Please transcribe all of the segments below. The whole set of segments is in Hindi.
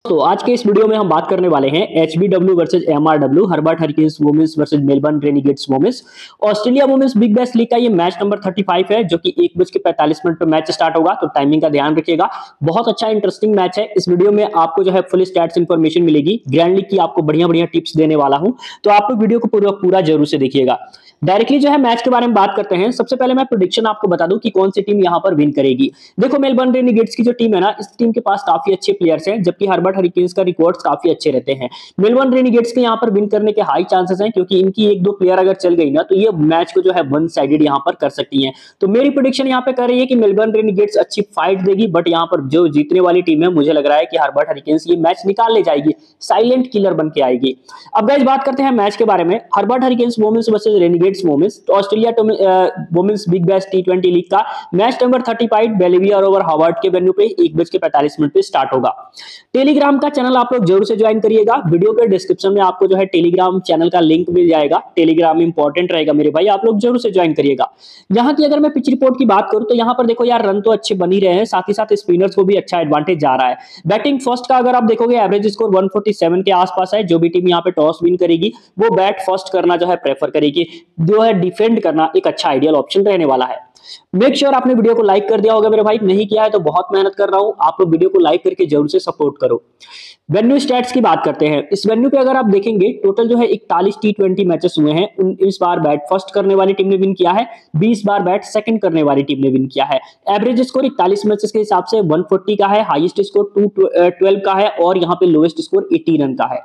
तो आज के इस वीडियो में हम बात करने वाले हैं HBW versus MRW Hobart Hurricanes women's versus Melbourne Renegades women's. Australia women's Big Bash League का ये मैच नंबर 35 है जो कि 1:45 पे मैच स्टार्ट होगा, तो टाइमिंग का ध्यान रखिएगा। बहुत अच्छा इंटरेस्टिंग मैच है। इस वीडियो में आपको जो है फुल स्टैट्स इंफॉर्मेशन मिलेगी, ग्रैंड लीग की आपको बढ़िया बढ़िया टिप्स देने वाला हूं, तो आप लोग वीडियो को पूरा जरूर से देखिएगा। डायरेक्टली जो है मैच के बारे में बात करते हैं। सबसे पहले मैं प्रेडिक्शन आपको बता दूं कि कौन सी टीम यहां पर विन करेगी। देखो, मेलबर्न रेनिगेट्स की जो टीम है ना, इस टीम के पास काफी अच्छे प्लेयर्स हैं, जबकि हर्बर्ट हरिकेन्स का रिकॉर्ड्स काफी अच्छे रहते हैं। मेलबर्न रेनिगेट्स के यहां पर विन करने के हाई चांसेस हैं, क्योंकि इनकी एक दो प्लेयर अगर चल गई ना, तो ये मैच को जो है वन साइडेड यहां पर कर सकती हैं। तो मेरी प्रेडिक्शन यहां पे कर रही है कि मेलबर्न रेनिगेट्स अच्छी फाइट देगी, बट यहां पर जो जीतने वाली टीम है, मुझे लग रहा है कि हर्बर्ट हरिकेन्स ये मैच निकाल ले जाएगी, साइलेंट किलर बन के आएगी। अब गाइस बात करते हैं मैच के बारे में। Hobart Hurricanes women's versus Renegades women's, तो Australia women's Big Bash T20 league का match number 35 Bellerive oval Hobart के वेन्यू पे 1:45 पे स्टार्ट होगा। टेलीग्राम का चैनल आप लोग जरूर से ज्वाइन करिएगा। वीडियो के डिस्क्रिप्शन में आपको जो है टेलीग्राम चैनल का लिंक मिल जाएगा। टेलीग्राम इंपॉर्टेंट रहेगा मेरे भाई, आप लोग जरूर से ज्वाइन करिएगा। यहाँ की अगर मैं पिच रिपोर्ट की बात करूं, तो यहाँ पर देखो यार, रन तो अच्छे बन ही रहे हैं, साथ ही साथ स्पिनर्स को भी अच्छा एडवांटेज जा रहा है। बैटिंग फर्स्ट का अगर आप देखोगे, एवरेज स्कोर 147 के आसपास है। जो भी टीम यहाँ पे टॉस विन करेगी, वो बैट फर्स्ट करना जो है प्रेफर करेगी, जो है डिफेंड करना एक अच्छा आइडियल ऑप्शन रहने वाला है। मेक श्योर आपने वीडियो को लाइक कर दिया होगा मेरे भाई, नहीं किया है तो बहुत मेहनत कर रहा हूं, आप लोग वीडियो को लाइक करके जरूर से सपोर्ट करो। वेन्यू स्टैट्स की बात करते हैं। इस वेन्यू पे अगर आप देखेंगे, टोटल जो है 41 T20 मैचेस हुए हैं। इस बार बैट फर्स्ट करने वाली टीम ने विन किया है, 20 बार बैट सेकंड करने वाली टीम ने विन किया है। एवरेज स्कोर 41 मैचेस के हिसाब से 140 का है, हाईएस्ट स्कोर 212 का है, और यहाँ पे लोएस्ट स्कोर 80 रन का है।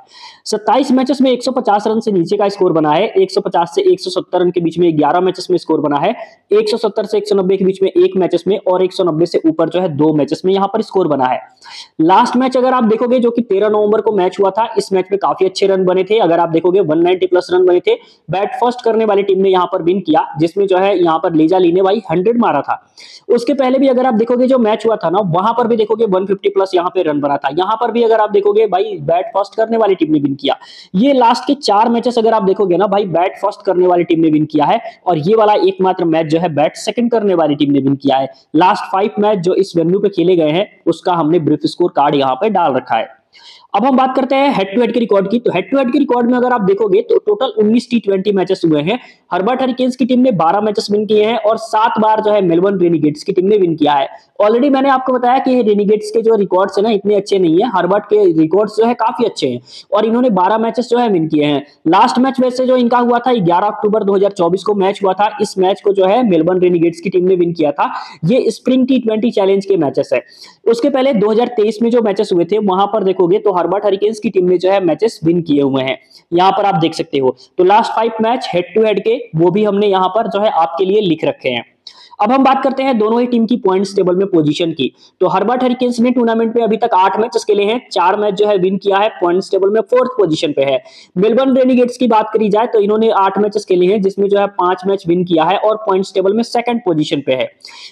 27 मैचेस में 150 रन से नीचे का स्कोर बना है। 150 से 170 रन के बीच में 11 मैचेस में स्कोर बना है। 170 से 190 के बीच में एक मैचेस में, और 190 से ऊपर जो है दो मैचेस में यहाँ पर स्कोर बना है। लास्ट मैच अगर आप देखोगे, जो कि 13 नवंबर को मैच हुआ था, इस मैच में काफी अच्छे रन बने थे। अगर आप देखोगे 190 प्लस रन बने थे। बैट फर्स्ट करने वाली टीम ने यहाँ पर विन किया, जिसमें जो है यहाँ पर लीजा ली ने भाई 100 मारा था। उसके पहले भी अगर आप देखोगे जो मैच हुआ था ना, वहां पर भी देखोगे 150 प्लस यहाँ पे रन बना था। यहाँ पर भी अगर आप देखोगे भाई, बैट फर्स्ट करने वाली टीम ने विन किया। ये लास्ट के 4 मैचेस अगर आप देखोगे ना भाई, बैट फर्स्ट करने वाली टीम ने विन किया है, और ये वाला एकमात्र मैच जो है बैट सेकंड करने वाली टीम ने विन किया है। लास्ट 5 मैच जो इस वेन्यू पे खेले गए हैं, उसका हमने ब्रीफ स्कोर कार्ड यहाँ पे डाल रखा है। अब हम बात करते हैं हेड टू हेड के रिकॉर्ड की। तो हेड टू हेड के रिकॉर्ड में अगर आप देखोगे, तो टोटल 19 T20 मैचेस हुए हैं। हर्बर्ट हरिकेन्स की टीम ने 12 मैचेस विन किए हैं, और 7 बार जो है मेलबर्न रेनिगेट्स की टीम ने विन किया है। ऑलरेडी मैंने आपको बताया कि रेनिगेट्स के जो रिकॉर्ड्स है ना, इतने अच्छे नहीं है। हर्बर्ट के रिकॉर्ड्स जो है काफी अच्छे हैं, और इन्होंने 12 मैचेस जो है विन किए हैं। लास्ट मैच वैसे जो इनका हुआ था 11 अक्टूबर 2024 को मैच हुआ था। इस मैच को जो है मेलबर्न रेनिगेट्स की टीम ने विन किया था। ये स्प्रिंग T20 चैलेंज के मैचेस है। उसके पहले 2023 में जो मैचेस हुए थे, वहां पर देखोगे तो हर्बर्ट हरिकेन्स की टीम ने जो है मैचेस विन किए हुए हैं। यहां पर आप देख सकते हो। तो last 5 match head to head के, वो भी हमने यहां पर जो है आपके लिए लिख रखे हैं। अब हम बात करते हैं दोनों ही टीम की पॉइंट्स टेबल में पोजीशन की। तो हर्बर्ट हरिकेन्स ने टूर्नामेंट में अभी तक 8 मैचेस खेले हैं, 4 मैच जो है विन किया है, पॉइंट्स टेबल में 4th पोजीशन पे है। मेलबर्न रेनिगेट्स की बात करी जाए, तो इन्होंने 8 मैचेस खेले हैं, जिसमें जो है 5 मैच विन किया है, और पॉइंट्स टेबल में 2nd पोजीशन पे है।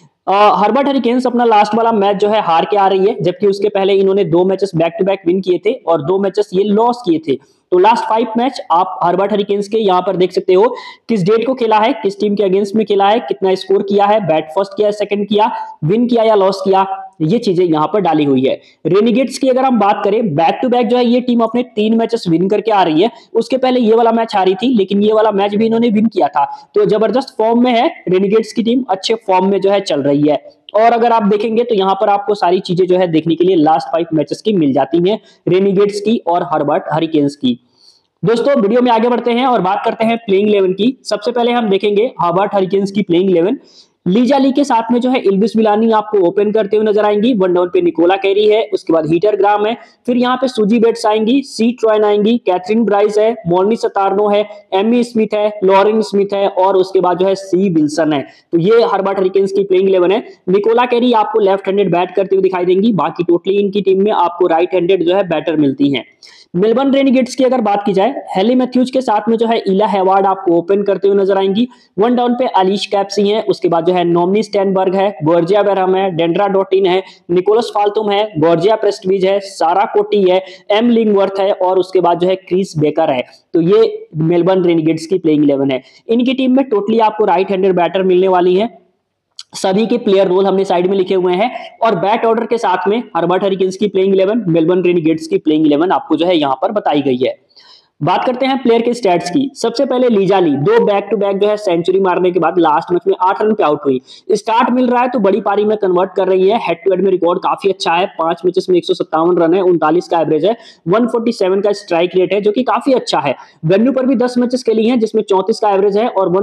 हर्बर्ट हरिकेन्स अपना लास्ट वाला मैच जो है हार के आ रही है, जबकि उसके पहले इन्होंने 2 matches back to back win किए थे, और 2 मैचेस ये लॉस किए थे। तो लास्ट 5 मैच आप हर्बर्ट हरिकेन्स के यहाँ पर देख सकते हो, किस डेट को खेला है, किस टीम के अगेंस्ट में खेला है, कितना स्कोर किया है, बैट फर्स्ट किया, सेकंड किया, विन किया या लॉस किया, ये चीजें यहाँ पर डाली हुई है। रेनिगेट्स की अगर हम बात करें, बैक टू बैक जो है ये टीम अपने 3 मैचेस विन करके आ रही है। उसके पहले ये वाला मैच हारी थी, लेकिन ये वाला मैच भी इन्होंने विन किया था। तो जबरदस्त फॉर्म में है रेनिगेट्स की टीम, अच्छे फॉर्म में जो है चल रही है। और अगर आप देखेंगे, तो यहाँ पर आपको सारी चीजें जो है देखने के लिए लास्ट 5 मैचेस की मिल जाती हैं, रेनिगेट्स की और हर्बर्ट हरिकेन्स की। दोस्तों, वीडियो में आगे बढ़ते हैं और बात करते हैं प्लेइंग 11 की। सबसे पहले हम देखेंगे हर्बर्ट हरिकेन्स की प्लेइंग 11। लीजा ली के साथ में जो है इल्विस मिलानी आपको ओपन करते हुए नजर आएंगी। 1 डाउन पे निकोला कैरी है, उसके बाद हीटर ग्राम है, फिर यहाँ पे सूजी बेट्स आएंगी, सी ट्रॉयन आएंगी, कैथरीन ब्राइस है, मोर्नी सतारनो है, एमी स्मिथ है, लॉरेन स्मिथ है, और उसके बाद जो है सी विल्सन है। तो ये हर्बर्ट हरिकेन्स की प्लेइंग 11 है। निकोला कैरी आपको लेफ्ट हैंडेड बैट करते हुए दिखाई देंगी, बाकी टोटली इनकी टीम में आपको राइट हैंडेड जो है बैटर मिलती है। मेलबर्न रेनिगेट्स की अगर बात की जाए, हेली मैथ्यूज के साथ में जो है इला हेवार्ड आपको ओपन करते हुए नजर आएंगी। 1 डाउन पे अलीश कैप्सी है, उसके बाद जो है नोमनी स्टैनबर्ग है, गोर्जिया बेरहम है, डेंड्रा डोटिन है, निकोलस फाल्तुम है, गोर्जिया प्रेस्टविज है, सारा कोटी है, एम लिंगवर्थ है, और उसके बाद जो है क्रिस बेकर है। तो ये मेलबर्न रेनिगेट्स की प्लेइंग 11 है। इनकी टीम में टोटली आपको राइट हैंडेड बैटर मिलने वाली है। सभी के प्लेयर रोल हमने साइड में लिखे हुए हैं और बैट ऑर्डर के साथ में हर्बर्ट हरिकेन्स की प्लेइंग 11, मेलबर्न रेनिगेट्स की प्लेइंग 11 आपको जो है यहां पर बताई गई है। बात करते हैं प्लेयर के स्टैट्स की। सबसे पहले लीजा ली दो बैक टू बैक जो है सेंचुरी मारने के बाद लास्ट मैच में 8 रन पे आउट हुई। स्टार्ट मिल रहा है तो बड़ी पारी में कन्वर्ट कर रही है। हेड टू हेड में रिकॉर्ड काफी अच्छा है, 5 मैचेस में 157 रन है, 39 का एवरेज है, 147 का स्ट्राइक रेट है जो कि काफी अच्छा है। वेन्यू पर भी 10 मैचेस खेली हैं जिसमें 34 का एवरेज है और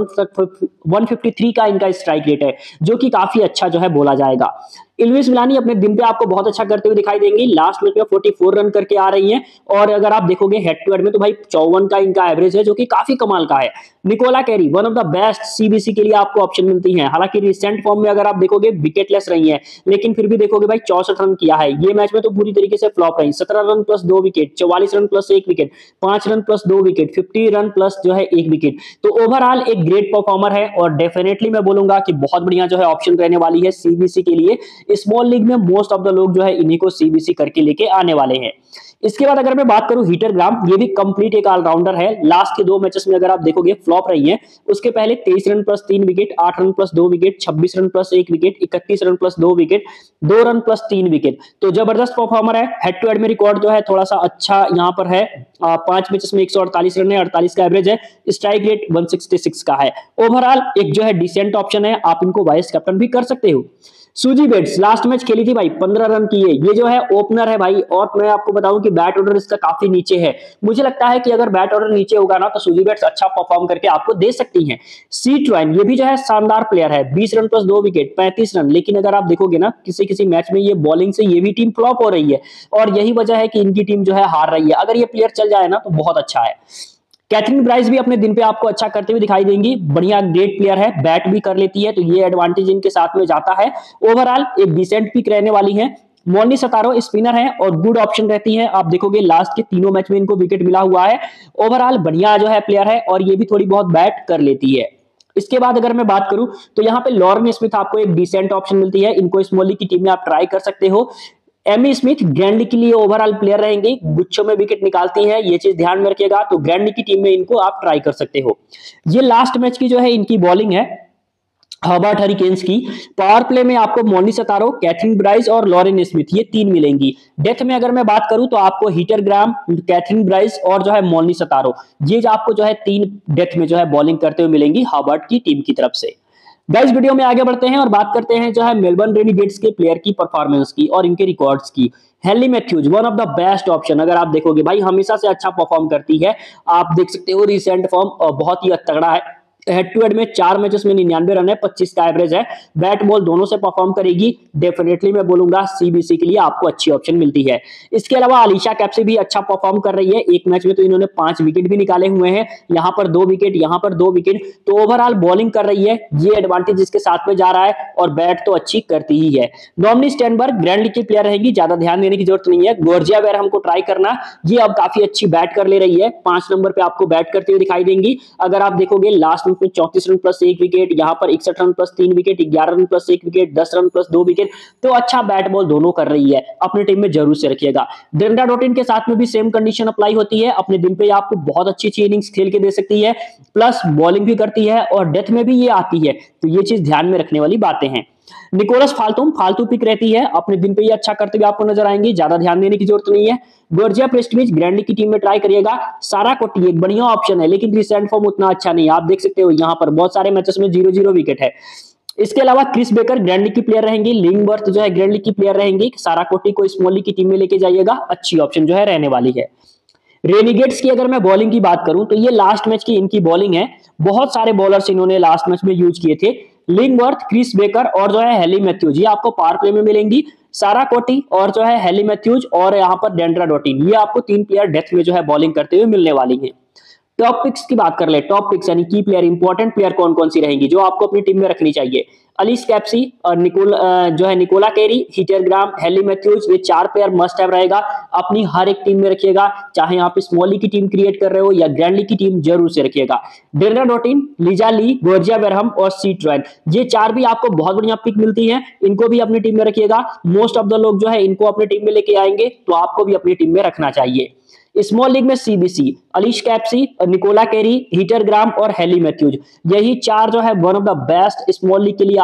153 का इनका स्ट्राइक रेट है जो कि काफी अच्छा जो है बोला जाएगा। इल्विस मिलानी अपने दिन पे आपको बहुत अच्छा करते हुए दिखाई देंगी। लास्ट मैच में 44 रन करके आ रही हैं और अगर आप देखोगे हेड टू हेड में तो भाई 54 का इनका एवरेज है जो कि काफी कमाल का है। Nicola Carey one of the best CBC के लिए आपको ऑप्शन मिलती है। हालांकि रिसेंट फॉर्म में अगर आप देखोगे विकेटलेस रही है, लेकिन फिर भी देखोगे भाई 64 रन किया है। ये मैच में तो पूरी तरीके से फ्लॉप रही। 17 run plus 2 wicket, 44 run plus 1 wicket, 5 run plus 2 wicket, 50 run plus जो है 1 विकेट। तो ओवरऑल एक ग्रेट परफॉर्मर है और डेफिनेटली मैं बोलूंगा कि बहुत बढ़िया जो है ऑप्शन रहने वाली है सीबीसी के लिए। स्मॉल लीग में मोस्ट ऑफ द लोग जो है इन्हीं को सीबीसी करके लेके आने वाले हैं। इसके बाद अगर मैं बात करूं हीटर ग्राम, ये भी कंप्लीट एक ऑलराउंडर है। लास्ट के 2 मैचेस में अगर आप देखोगे फ्लॉप रही है। उसके पहले 23 run plus 3 wicket, 8 run plus 2 wicket, 26 run plus 1 wicket, 31 run plus 2 wicket, 2 run plus 3 wicket. तो जबरदस्त परफॉर्मर है। हेड टू हेड में रिकॉर्ड जो है थोड़ा सा अच्छा यहाँ पर है। 5 मैचेस में 148 रन है, 48 का एवरेज है, स्ट्राइक रेट 166 का है। ओवरऑल एक जो है डिसेंट ऑप्शन है, आप इनको वाइस कैप्टन भी कर सकते हो। सूजी बेट्स लास्ट मैच खेली थी भाई, 15 रन की है। ये जो है ओपनर है भाई और मैं आपको बताऊं कि बैट ऑर्डर इसका काफी नीचे है। मुझे लगता है कि अगर बैट ऑर्डर नीचे होगा ना तो सूजी बेट्स अच्छा परफॉर्म करके आपको दे सकती हैं। सी ट्वाइन ये भी जो है शानदार प्लेयर है, 20 रन प्लस 2 विकेट, 35 रन। लेकिन अगर आप देखोगे ना किसी किसी मैच में ये बॉलिंग से ये भी टीम फ्लॉप हो रही है और यही वजह है कि इनकी टीम जो है हार रही है। अगर ये प्लेयर चल जाए ना तो बहुत अच्छा है। कैथरीन ब्राइस भी अपने दिन पे आपको अच्छा करते हुए दिखाई देंगी। बढ़िया ग्रेट प्लेयर है, बैट भी कर लेती है तो ये एडवांटेज इनके साथ में जाता है। ओवरऑल एक डिसेंट पिक रहने वाली है। मोनी सतारो स्पिनर है और गुड ऑप्शन रहती है। आप देखोगे लास्ट के तीनों मैच में इनको विकेट मिला हुआ है। ओवरऑल बढ़िया जो है प्लेयर है और ये भी थोड़ी बहुत बैट कर लेती है। इसके बाद अगर मैं बात करूं तो यहाँ पे लॉरेन स्मिथ आपको एक डिसेंट ऑप्शन मिलती है। इनको स्मॉली की टीम में आप ट्राई कर सकते हो। एमी स्मिथ ग्रैंड लीग के लिए ओवरऑल प्लेयर रहेंगे, गुच्छों में विकेट निकालती हैं, ये चीज ध्यान में रखिएगा। तो ग्रैंड लीग की टीम में इनको आप ट्राई कर सकते हो। ये लास्ट मैच की जो है इनकी बॉलिंग है हर्बर्ट हरिकेन्स की। पावर प्ले में आपको मोनी सतारो, कैथरीन ब्राइस और लॉरेन स्मिथ ये 3 मिलेंगी। डेथ में अगर मैं बात करूं तो आपको हीटर ग्राम, कैथरीन ब्राइस और जो है मोनी सतारो, ये जो आपको जो है 3 डेथ में जो है बॉलिंग करते हुए मिलेंगी हर्बर्ट की टीम की तरफ से। गाइस वीडियो में आगे बढ़ते हैं और बात करते हैं जो है मेलबर्न रेनिगेट्स के प्लेयर की परफॉर्मेंस की और इनके रिकॉर्ड्स की। Hayley Matthews one of the best option, अगर आप देखोगे भाई हमेशा से अच्छा परफॉर्म करती है। आप देख सकते हो रिसेंट फॉर्म बहुत ही तगड़ा है। हेड टू हेड में 4 मैचेस में 99 रन है, 25 का एवरेज है। बैट बॉल दोनों से परफॉर्म करेगी। डेफिनेटली मैं बोलूंगा सीबीसी के लिए आपको अच्छी ऑप्शन मिलती है। इसके अलावा अलीशा कैप्सी भी अच्छा परफॉर्म कर रही है। एक मैच में तो इन्होंने 5 विकेट भी निकाले हुए हैं। यहाँ पर 2 विकेट, यहाँ पर 2 विकेट। तो ओवरऑल बॉलिंग कर रही है, ये एडवांटेज इसके साथ में जा रहा है और बैट तो अच्छी करती ही है। डोमिनिक स्टेनबर्ग ग्रैंड लीग की प्लेयर रहेगी, ज्यादा ध्यान देने की जरूरत नहीं है। गोर्जिया वेर हमको ट्राई करना, ये अब काफी अच्छी बैट कर ले रही है। 5 नंबर पे आपको बैट करते हुए दिखाई देंगी। अगर आप देखोगे लास्ट में 34 रन प्लस 1 विकेट, यहाँ पर 61 run plus 3 wicket, 11 run plus 1 wicket, 10 run plus 2 wicket. तो अच्छा बैट बॉल दोनों कर रही है, अपने टीम में जरूर से रखिएगा। डेंड्रा डॉटिन के साथ में भी सेम कंडीशन अप्लाई होती है। अपने दिन पे आपको बहुत अच्छी इनिंग्स खेल के दे सकती है, प्लस बॉलिंग भी करती है और डेथ में भी ये आती है। तो ये चीज ध्यान में रखने वाली बातें हैं। निकोलस फालतू पिक रहती है, अपने दिन पे ये अच्छा करते हुए आपको नजर आएंगे, ज्यादा ध्यान देने की जरूरत नहीं है। गोर्जिया प्रेस्टविच ग्रैंड लीग की टीम में ट्राई करिएगा। सारा कोटी एक बढ़िया ऑप्शन है लेकिन रिसेंट फॉर्म उतना अच्छा नहीं है। आप देख सकते हो यहाँ पर बहुत सारे मैचेस में 0-0 विकेट है। इसके अलावा क्रिस बेकर ग्रैंड लीग की प्लेयर रहेंगी। लिंगवर्थ जो है ग्रैंड लीग की प्लेयर रहेंगी। सारा कोटी को स्मॉल लीग की टीम में लेके जाइएगा, अच्छी ऑप्शन जो है रहने वाली है। रेनिगेट्स की अगर मैं बॉलिंग की बात करूं तो ये लास्ट मैच की इनकी बॉलिंग है। बहुत सारे बॉलर्स इन्होंने लास्ट मैच में यूज किए थे। लिंगवर्थ, क्रिस बेकर और जो है हेली मैथ्यूज, ये आपको पावर प्ले में मिलेंगी। सारा कोटी और जो है हेली मैथ्यूज और यहाँ पर डेंड्रा डॉटिन, ये आपको 3 प्लेयर डेथ में जो है बॉलिंग करते हुए मिलने वाली है। टॉप पिक्स की बात कर ले, टॉप पिक्स यानी की प्लेयर, इंपॉर्टेंट प्लेयर कौन कौन सी रहेंगी जो आपको अपनी टीम में रखनी चाहिए। अलीस कैप्सी और जो है Nicola Carey, Heather Graham, Hayley Matthews, ये 4 प्लेयर मस्ट हैव रहेगा। अपनी हर एक टीम में रखिएगा, चाहे आप स्मॉल लीग की टीम क्रिएट कर रहे हो या ग्रैंड लीग की टीम, जरूर से रखिएगा। Deandra Dottin, Lizelle Lee, Georgia Wareham और सी ट्वेन, ये 4 भी आपको बहुत बढ़िया पिक मिलती है। इनको भी अपनी टीम में रखिएगा। मोस्ट ऑफ द लोग जो है इनको अपनी टीम में लेके आएंगे, तो आपको भी अपनी टीम में रखना चाहिए। स्मॉल लीग में CBC, Alice Capsey, Nicola Carey, Heather Graham और हेली मैथ्यूज, यही 4 जो है one of the best small league के लिए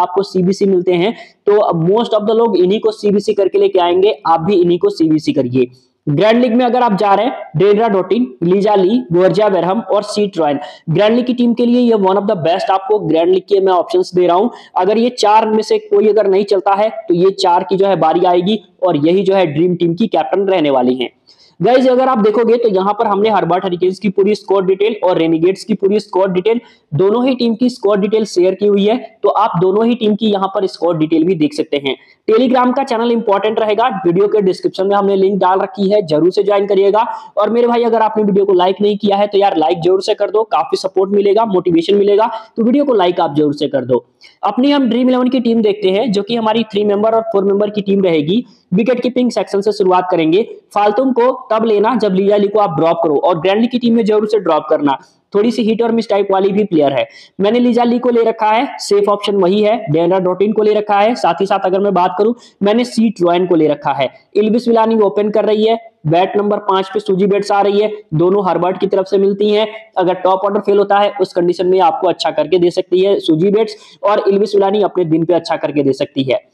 आपको सीबीसी मिलते हैं, तो मोस्ट ऑफ द लोग इन्हीं को सीबीसी करके लेके आएंगे, आप भी इन्हीं को सीबीसी करिए। ग्रैंड लीग में अगर आप जा रहे हैं, डेनरा Dottin, Lisa Lee, Georgia Wareham और सी ट्रॉयन, ग्रैंड लीग की टीम के लिए ये वन ऑफ द बेस्ट आपको ग्रैंड लीग के मैं ऑप्शंस दे रहा हूं। अगर ये चार में से कोई अगर नहीं चलता है तो ये चार की जो है बारी आएगी और यही जो है ड्रीम टीम की कैप्टन रहने वाली है। गाइस अगर आप देखोगे तो यहाँ पर हमने हर्बर्ट हरिकेन्स की पूरी स्क्वाड डिटेल और रेनिगेट्स की पूरी स्क्वाड डिटेल, दोनों ही टीम की स्क्वाड डिटेल शेयर की हुई है, तो आप दोनों ही टीम की यहाँ पर स्क्वाड डिटेल भी देख सकते हैं। टेलीग्राम का चैनल इंपॉर्टेंट रहेगा, वीडियो के डिस्क्रिप्शन में हमने लिंक डाल रखी है, जरूर से ज्वाइन करिएगा। और मेरे भाई अगर आपने वीडियो को लाइक नहीं किया है तो यार लाइक जरूर से कर दो, काफी सपोर्ट मिलेगा, मोटिवेशन मिलेगा, तो वीडियो को लाइक आप जरूर से कर दो। अपनी हम ड्रीम 11 की टीम देखते हैं, जो कि हमारी 3 मेंबर और 4 मेंबर की टीम रहेगी। विकेट कीपिंग सेक्शन से शुरुआत करेंगे। फाल्तुम को तब लेना जब लिया ली को आप ड्रॉप करो, और ग्रैंड लीग की टीम में जरूर से ड्रॉप करना, थोड़ी सी हिट और मिस टाइप वाली भी प्लेयर है। मैंने लीजा ली को ले रखा है, सेफ ऑप्शन वही है। डेनरा डोटिन को ले रखा है, साथ ही साथ अगर मैं बात करूं मैंने सी ट्रॉयन को ले रखा है। इल्विस विलानी ओपन कर रही है, बैट नंबर 5 पे सूजी बेट्स आ रही है, दोनों हर्बर्ट की तरफ से मिलती हैं। अगर टॉप ऑर्डर फेल होता है उस कंडीशन में आपको अच्छा करके दे सकती है सूजी बेट्स, और इल्विस विलानी अपने दिन पे अच्छा करके दे सकती है।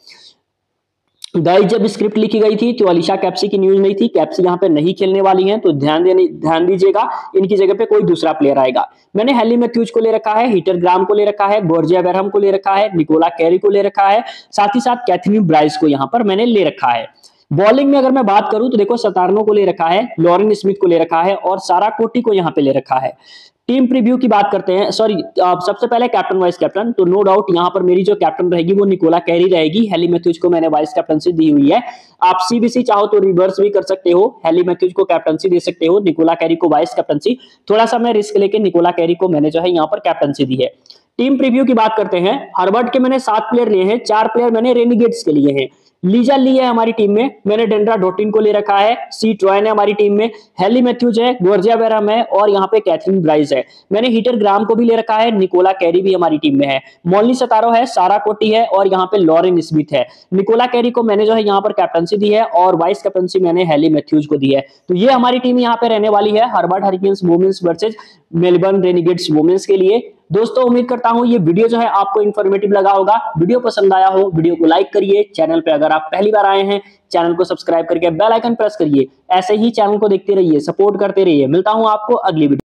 गाइस जब स्क्रिप्ट लिखी गई थी तो अलीशा कैप्सी की न्यूज नहीं थी, कैप्सी यहाँ पे नहीं खेलने वाली हैं, तो ध्यान दीजिएगा, इनकी जगह पे कोई दूसरा प्लेयर आएगा। मैंने हेली मैथ्यूज को ले रखा है, हीटर ग्राम को ले रखा है, गोर्जिया बेरहम को ले रखा है, निकोला कैरी को ले रखा है, साथ ही साथ कैथरीन ब्राइस को यहाँ पर मैंने ले रखा है। बॉलिंग में अगर मैं बात करूं तो देखो सतारनो को ले रखा है, लॉरेन स्मिथ को ले रखा है और सारा कोटी को यहाँ पे ले रखा है। टीम प्रीव्यू की बात करते हैं, सॉरी सबसे पहले कैप्टन वाइस कैप्टन, तो नो डाउट यहाँ पर मेरी जो कैप्टन रहेगी वो निकोला कैरी रहेगी। हेली मैथ्यूज को मैंने वाइस कैप्टनसी दी हुई है। आप सीबीसी चाहो तो रिवर्स भी कर सकते हो, हेली मैथ्यूज को कैप्टनसी दे सकते हो, निकोला कैरी को वाइस कैप्टनसी। थोड़ा सा मैं रिस्क लेके निकोला कैरी को मैंने जो है यहाँ पर कैप्टनसी दी है। टीम प्रीव्यू की बात करते हैं, हर्बर्ट के मैंने 7 प्लेयर लिए हैं, 4 प्लेयर मैंने रेनिगेट्स के लिए हैं। लीजा ली है हमारी टीम में, मैंने डेनरा डोटिन को ले रखा है, सी ट्रॉयन है हमारी टीम में, हेली मैथ्यूज है, गोर्जिया बेरहम है और यहाँ पे कैथरीन ब्राइस है। मैंने हीटर ग्राम को भी ले रखा है, निकोला कैरी भी हमारी टीम में है, मोलनी सतारो है, सारा कोटी है और यहाँ पे लॉरेन स्मिथ है। निकोला कैरी को मैंने जो है यहाँ पर कैप्टनसी दी है और वाइस कैप्टनसी मैंने हेली मैथ्यूज को दी है। तो ये हमारी टीम यहाँ पे रहने वाली है Hobart Hurricanes women's versus Melbourne Renegades women's के लिए। दोस्तों उम्मीद करता हूं ये वीडियो जो है आपको इन्फॉर्मेटिव लगा होगा। वीडियो पसंद आया हो वीडियो को लाइक करिए, चैनल पे अगर आप पहली बार आए हैं चैनल को सब्सक्राइब करके बेल आइकन प्रेस करिए। ऐसे ही चैनल को देखते रहिए, सपोर्ट करते रहिए। मिलता हूं आपको अगली वीडियो।